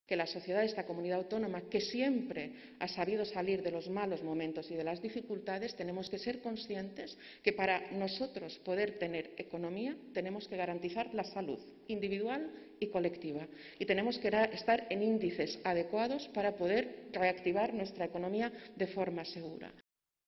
que la sociedad de esta comunidad autónoma, que siempre ha sabido salir de los malos momentos y de las dificultades, tenemos que ser conscientes que para nosotros poder tener economía tenemos que garantizar la salud individual y colectiva y tenemos que estar en índices adecuados para poder reactivar nuestra economía de forma segura.